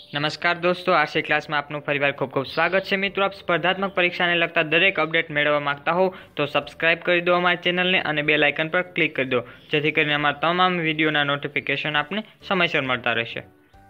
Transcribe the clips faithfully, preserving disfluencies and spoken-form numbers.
નમસ્કાર દોસ્તો, આરસી ક્લાસમાં આપનું ફરીવાર ખૂબ ખૂબ સ્વાગત છે। મિત્રો, આપ સ્પર્ધાત્મક પરીક્ષાને લગતા દરેક અપડેટ મેળવવા માંગતા હો તો સબસ્ક્રાઇબ કરી દો અમારી ચેનલને અને બેલ આઇકન પર ક્લિક કરી દો, જેથી કરીને અમારા તમામ વિડીયોના નોટિફિકેશન આપને સમયસર મળતા રહેશે।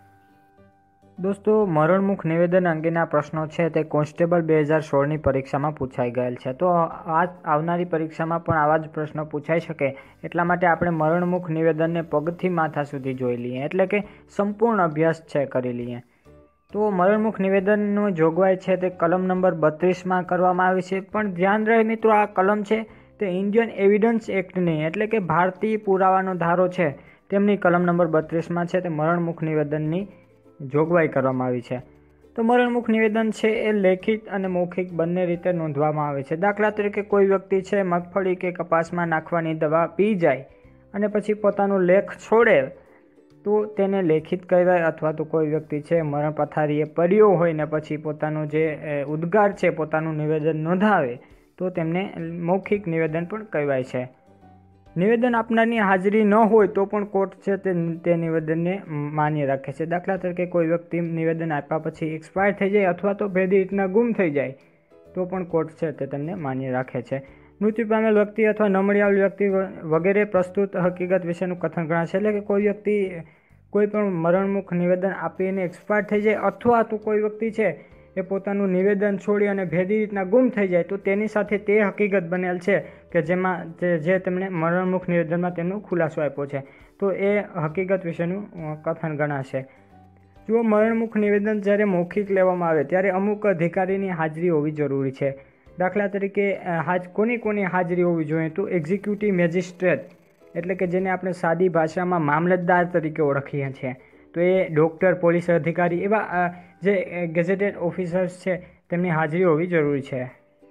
દોસ્તો, મરણમુખ નિવેદન અંગેના પ્રશ્નો છે તે કોન્સ્ટેબલ બે હજાર સોળની પરીક્ષામાં પૂછાઈ ગયેલ છે। તો આ આવનારી પરીક્ષામાં પણ આવા જ પ્રશ્નો પૂછાઈ શકે એટલા માટે આપણે મરણમુખ નિવેદનને પગથી માથા સુધી જોઈ લઈએ, એટલે કે સંપૂર્ણ અભ્યાસ છે કરી લઈએ। તો મરણમુખ નિવેદનનું જોગવાઈ છે તે કલમ નંબર બત્રીસમાં કરવામાં આવી છે, પણ ધ્યાન રહે મિત્રો, આ કલમ છે તે ઇન્ડિયન એવિડન્સ એક્ટની એટલે કે ભારતીય પુરાવાનો ધારો છે તેમની કલમ નંબર બત્રીસમાં છે તે મરણમુખ નિવેદનની જોગવાઈ કરવામાં આવી છે। તો મરણમુખ નિવેદન છે એ લેખિત અને મૌખિક બંને રીતે નોંધવામાં આવે છે। દાખલા તરીકે કોઈ વ્યક્તિ છે મગફળી કે કપાસમાં નાખવાની દવા પી જાય અને પછી પોતાનું લેખ છોડે તો તેને લેખિત કહેવાય, અથવા તો કોઈ વ્યક્તિ છે મરણ પથારીએ પડ્યો હોય ને પછી પોતાનું જે ઉદ્ગાર છે પોતાનું નિવેદન નોંધાવે તો તેમને મૌખિક નિવેદન પણ કહેવાય છે। નિવેદન આપનારની હાજરી ન હોય તો પણ કોર્ટ છે તે તે નિવેદનને માન્ય રાખે છે। દાખલા તરીકે કોઈ વ્યક્તિ નિવેદન આપ્યા પછી એક્સપાયર થઈ જાય અથવા તો ભેદી રીતના ગુમ થઈ જાય તો પણ કોર્ટ છે તે તેમને માન્ય રાખે છે। મૃત્યુ પામેલ વ્યક્તિ અથવા ન મળી આવેલ વ્યક્તિ વગેરે પ્રસ્તુત હકીકત વિશેનું કથન ગણાશે, એટલે કે કોઈ વ્યક્તિ કોઈ પણ મરણમુખ નિવેદન આપીને એક્સપાયર થઈ જાય અથવા તો કોઈ વ્યક્તિ છે એ પોતાનું નિવેદન છોડી અને ભેદી રીતના ગુમ થઈ જાય તો તેની સાથે તે હકીકત બનેલ છે કે જેમાં જે તેમણે મરણમુખ નિવેદનમાં તેમનો ખુલાસો આપ્યો છે તો એ હકીકત વિશેનું કથન ગણાશે। જો મરણમુખ નિવેદન જ્યારે મૌખિક લેવામાં આવે ત્યારે અમુક અધિકારીની હાજરી હોવી જરૂરી છે। દાખલા તરીકે હાજ કોની કોની હાજરી હોવી જોઈએ તો એક્ઝિક્યુટિવ મેજિસ્ટ્રેટ એટલે કે જેને આપણે સાદી ભાષામાં મામલતદાર તરીકે ઓળખીએ છીએ, તો એ ડૉક્ટર, પોલીસ અધિકારી એવા જે ગેઝેટેડ ઓફિસર્સ છે તેમની હાજરી હોવી જરૂરી છે।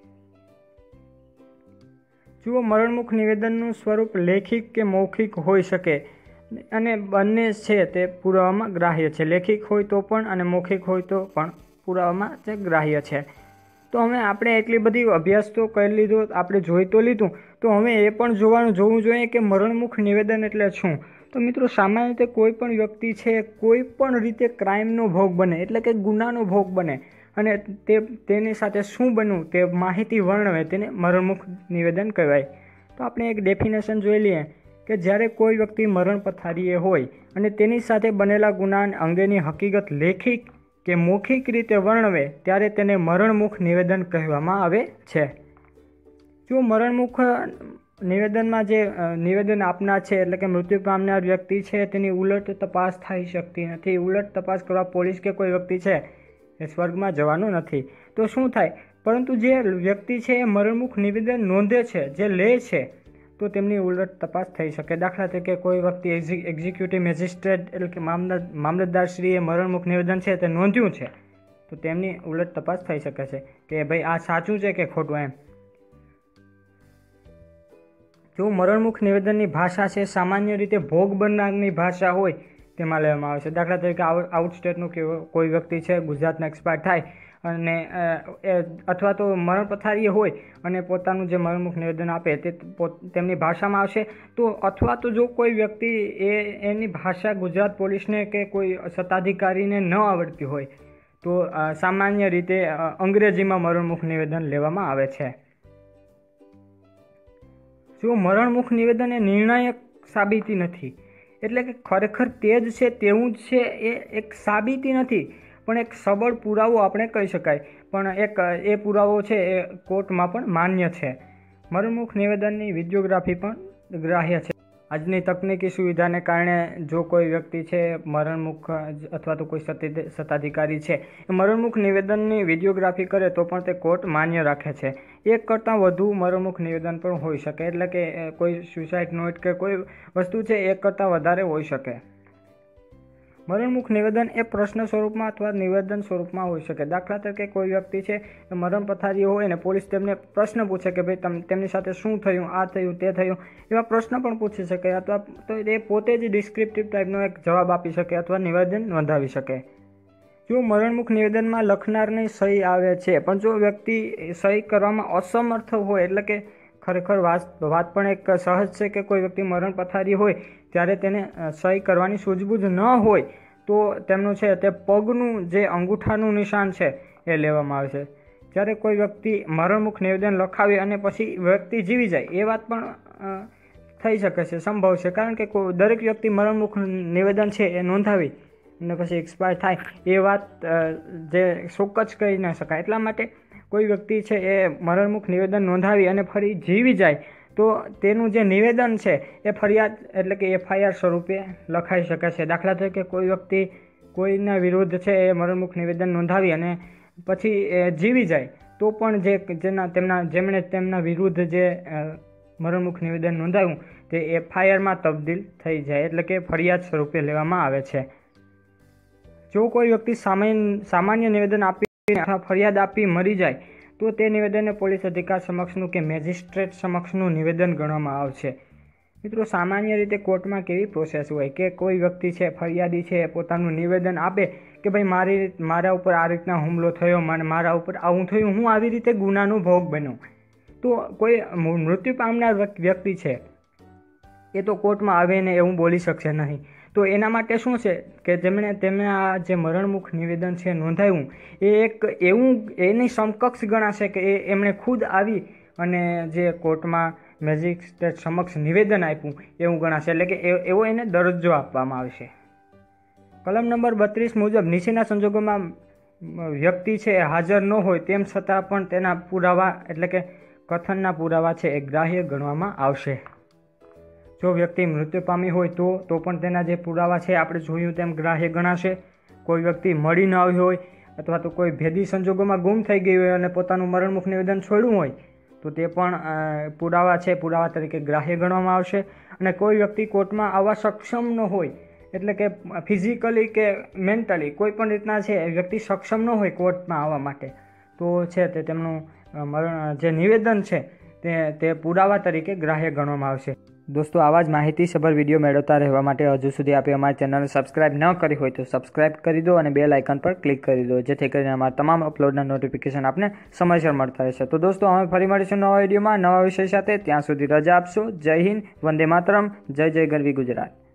જુઓ, મરણમુખ નિવેદનનું સ્વરૂપ લેખિત કે મૌખિક હોઈ શકે અને બંને છે તે પુરાવામાં ગ્રાહ્ય છે। લેખિત હોય તો પણ અને મૌખિક હોય તો પણ પુરાવામાં તે ગ્રાહ્ય છે। તો હવે આપણે એટલી બધી અભ્યાસ તો કરી લીધો, આપણે જોઈ તો લીધું, તો હવે એ પણ જોવાનું જોવું જોઈએ કે મરણમુખ નિવેદન એટલે શું। તો મિત્રો, સામાન્ય રીતે કોઈ પણ વ્યક્તિ છે કોઈ પણ રીતે ક્રાઇમનો ભોગ બને એટલે કે ગુનાનો ભોગ બને અને તે તેની સાથે શું બન્યું તે માહિતી વર્ણવે તેને મરણમુખ નિવેદન કહેવાય। તો આપણે એક ડેફિનેશન જોઈ લઈએ કે જ્યારે કોઈ વ્યક્તિ મરણ પથારીએ હોય અને તેની સાથે બનેલા ગુના અંગેની હકીકત લેખિત કે મૌખિક રીતે વર્ણવે ત્યારે તેને મરણમુખ નિવેદન કહેવામાં આવે છે। જો મરણમુખ નિવેદનમાં જે નિવેદન આપનાર છે એટલે કે મૃત્યુ પામનાર વ્યક્તિ છે તેની ઉલટ તપાસ થઈ શકતી નથી, ઉલટ તપાસ કરવા પોલીસ કે કોઈ વ્યક્તિ છે એ સ્વર્ગમાં જવાનું નથી, તો શું થાય, પરંતુ જે વ્યક્તિ છે એ મરણમુખ નિવેદન નોંધે છે, જે લે છે, તો તેમની ઉલટ તપાસ થઈ શકે। દાખલા તરીકે કોઈ વ્યક્તિ એક્ઝિક્યુટિવ મેજિસ્ટ્રેટ એટલે કે મામલતદારશ્રીએ મરણમુખ નિવેદન છે તે નોંધ્યું છે તો તેમની ઉલટ તપાસ થઈ શકે છે કે ભાઈ આ સાચું છે કે ખોટું એમ। જો મરણમુખ નિવેદનની ભાષા છે સામાન્ય રીતે ભોગ બનનારની ભાષા હોય તેમાં લેવામાં આવે છે। દાખલા તરીકે આઉટ સ્ટેટનું કે કોઈ વ્યક્તિ છે ગુજરાતના એક્સપાયર થાય અને અથવા તો મરણ પથારીએ હોય અને પોતાનું જે મરણમુખ નિવેદન આપે તે તેમની ભાષામાં આવશે, તો અથવા તો જો કોઈ વ્યક્તિ એ એની ભાષા ગુજરાત પોલીસને કે કોઈ સત્તાધિકારીને ન આવડતી હોય તો સામાન્ય રીતે અંગ્રેજીમાં મરણમુખ નિવેદન લેવામાં આવે છે। જો મરણમુખ નિવેદન એ નિર્ણાયક સાબિતી નથી, એટલે કે ખરેખર તે જ છે તેવું જ છે એ એક સાબિતી નથી, પણ એક સબળ પુરાવો આપણે કહી શકાય, પણ એક એ પુરાવો છે એ કોર્ટમાં પણ માન્ય છે। મરણમુખ નિવેદનની વિડિયોગ્રાફી પણ ગ્રાહ્ય છે। આજની તકનીકી સુવિધાને કારણે જો કોઈ વ્યક્તિ છે મરણમુખ અથવા તો કોઈ સત્તાધિકારી છે એ મરણમુખ નિવેદનની વિડિયોગ્રાફી કરે તો પણ તે કોર્ટ માન્ય રાખે છે। એક કરતાં વધુ મરણમુખ નિવેદન પણ હોઈ શકે, એટલે કે કોઈ સુસાઇડ નોટ કે કોઈ વસ્તુ છે એક કરતાં વધારે હોઈ શકે। મરણમુખ નિવેદન એ પ્રશ્ન સ્વરૂપમાં અથવા નિવેદન સ્વરૂપમાં હોઈ શકે। દાખલા તરીકે કોઈ વ્યક્તિ છે મરણ પથારી હોય અને પોલીસ તેમને પ્રશ્ન પૂછે કે ભાઈ તમ તેમની સાથે શું થયું, આ થયું, તે થયું, એવા પ્રશ્ન પણ પૂછી શકે અથવા તો એ પોતે જ ડિસ્ક્રિપ્ટિવ ટાઈપનો એક જવાબ આપી શકે અથવા નિવેદન નોંધાવી શકે। જો મરણમુખ નિવેદનમાં લખનારની સહી આવે છે પણ જો વ્યક્તિ સહી કરવામાં અસમર્થ હોય, એટલે કે ખરેખર વાત વાત પણ એક સહજ છે કે કોઈ વ્યક્તિ મરણ પથારી હોય ત્યારે તેને સહી કરવાની સૂઝબૂઝ ન હોય તો તેમનું છે તે પગનું જે અંગૂઠાનું નિશાન છે એ લેવામાં આવે છે. જ્યારે કોઈ વ્યક્તિ મરણમુખ નિવેદન લખાવી અને પછી વ્યક્તિ જીવી જાય એ વાત પણ થઈ શકે છે, સંભવ છે. કારણ કે દરેક વ્યક્તિ મરણમુખ નિવેદન છે એ નોંધાવી અને પછી એક્સપાયર થાય એ વાત જે ચોક્કસ કહી ન શકાય. એટલા માટે કોઈ વ્યક્તિ છે એ મરણમુખ નિવેદન નોંધાવી અને ફરી જીવી જાય તો તેનું જે નિવેદન છે એ ફરિયાદ એટલે કે એફઆઈઆર સ્વરૂપે લખાઈ શકે છે. દાખલા તરીકે કોઈ વ્યક્તિ કોઈના વિરુદ્ધ છે એ મરણમુખ નિવેદન નોંધાવી અને પછી જીવી જાય તો પણ જે જેના તેમના જેમણે તેમના વિરુદ્ધ જે મરણમુખ નિવેદન નોંધાવ્યું તે એફઆઈઆરમાં તબદીલ થઈ જાય, એટલે કે ફરિયાદ સ્વરૂપે લેવામાં આવે છે. જો કોઈ વ્યક્તિ સામાન્ય સામાન્ય નિવેદન આપી અથવા ફરિયાદ આપી મરી જાય તો તે નિવેદનને પોલીસ અધિકારી સમક્ષનું કે મેજિસ્ટ્રેટ સમક્ષનું નિવેદન ગણવામાં આવશે. મિત્રો, સામાન્ય રીતે કોર્ટમાં કેવી પ્રોસેસ હોય કે કોઈ વ્યક્તિ છે ફરિયાદી છે પોતાનું નિવેદન આપે કે ભાઈ મારી મારા ઉપર આ રીતના હુમલો થયો, મને મારા ઉપર આવું થયું, હું આવી રીતે ગુનાનો ભોગ બન્યો. તો કોઈ મૃત્યુ પામનાર વ્યક્તિ છે એ તો કોર્ટમાં આવીને એવું બોલી શકશે નહીં. તો એના માટે શું છે કે જેમણે તેમણે આ જે મરણમુખ નિવેદન છે નોંધાવ્યું એ એક એવું એની સમકક્ષ ગણાશે કે એ એમણે ખુદ આવી અને જે કોર્ટમાં મેજિસ્ટ્રેટ સમક્ષ નિવેદન આપ્યું એવું ગણાશે, એટલે કે એવો એને દરજ્જો આપવામાં આવશે. કલમ નંબર બત્રીસ મુજબ નીચેના સંજોગોમાં વ્યક્તિ છે હાજર ન હોય તેમ છતાં પણ તેના પુરાવા એટલે કે કથનના પુરાવા છે એ ગ્રાહ્ય ગણવામાં આવશે. જો વ્યક્તિ મૃત્યુ પામી હોય તો તો પણ તેના જે પુરાવા છે આપણે જોયું તેમ ગ્રાહ્ય ગણાશે. કોઈ વ્યક્તિ મળી ન આવી હોય અથવા તો કોઈ ભેદી સંજોગોમાં ગુમ થઈ ગઈ હોય અને પોતાનું મરણમુખ નિવેદન છોડ્યું હોય તો તે પણ પુરાવા છે પુરાવા તરીકે ગ્રાહ્ય ગણવામાં આવશે. અને કોઈ વ્યક્તિ કોર્ટમાં આવવા સક્ષમ ન હોય એટલે કે ફિઝિકલી કે મેન્ટલી કોઈ પણ રીતના છે વ્યક્તિ સક્ષમ ન હોય કોર્ટમાં આવવા માટે તો છે તે તેમનું મરણ જે નિવેદન છે તે તે પુરાવા તરીકે ગ્રાહ્ય ગણવામાં આવશે. દોસ્તો, આવા જ માહિતીસભર વિડીયો મેળવતા રહેવા માટે હજુ સુધી આપે અમારી ચેનલને સબસ્ક્રાઇબ ન કરી હોય તો સબસ્ક્રાઇબ કરી દો અને બેલ આઇકન પર ક્લિક કરી દો, જેથી કરીને અમારા તમામ અપલોડના નોટિફિકેશન આપને સમયસર મળતા રહેશે. તો દોસ્તો, અમે ફરી મળીશું નવા વિડીયોમાં નવા વિષય સાથે. ત્યાં સુધી રજા આપશો. જય હિન્દ, વંદે માતરમ, જય જય ગરવી ગુજરાત.